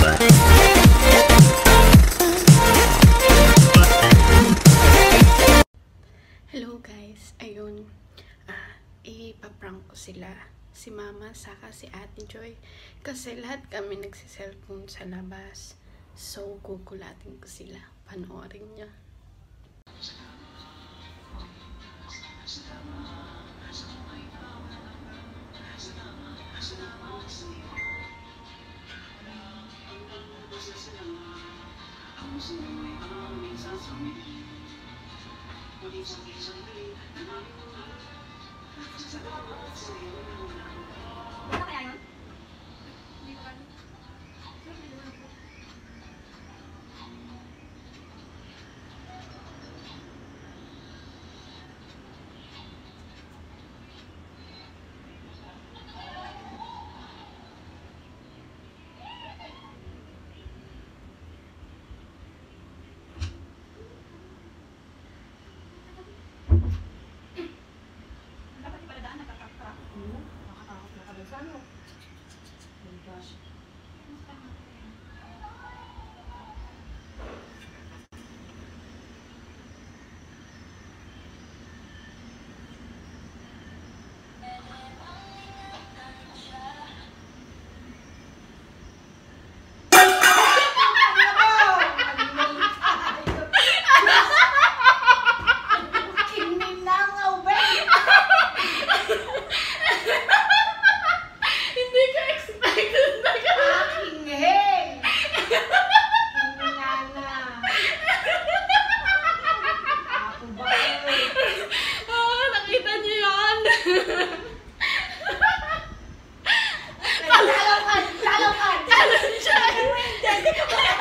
Hello guys, ayun, ipaprank ko sila, si Mama saka si Ate Joy, kasi lahat kami nagsiselfone sa labas, so gugulatin ko sila, panoorin niya. Ano kaya yun? Lalo ka!